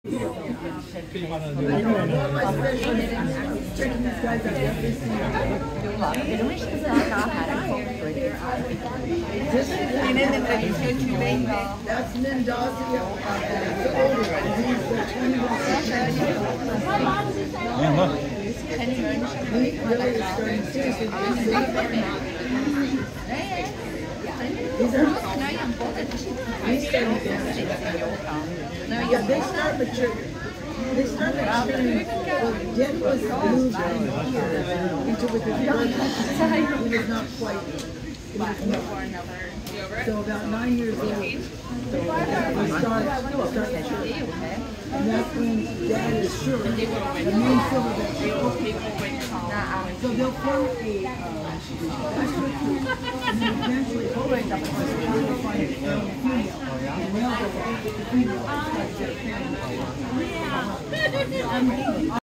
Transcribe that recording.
Tienen entre 18 y 20. That's Mendoza. Yeah, look. He really is starting seriously. He's starting to yeah, they start maturing. They start maturing. Well, Dick was moved into with his brother. He was not quite. So about 9 years old, we start maturing. And that's when Dad is sure the main silver that so they'll form a and then eventually hopefully they'll find a female. And they'll go the female.